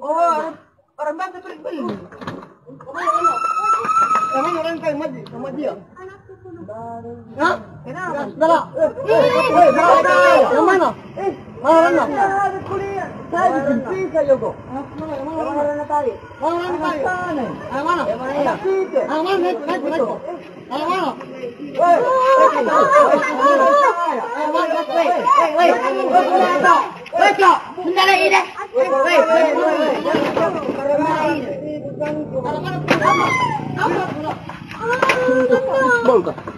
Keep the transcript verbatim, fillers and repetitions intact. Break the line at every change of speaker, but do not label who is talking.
Oh, orang bangsa tuh beli. Kamu orang kayak mati sama dia. Hah? Kenapa? Salah. Eh, yang mana? Eh, mana? Ada kuliah. Saya di saya kok. Mana mana tadi? Mana tadi? Yang mana? Yang mana ya? Yang mana? Naik naik naik. Yang mana? Woi. Yang mana? Woi. Woi. Woi. Woi, kok. Sebentar lagi deh. Woi, woi, woi. Mana mana? Apa? Apa? Boleh.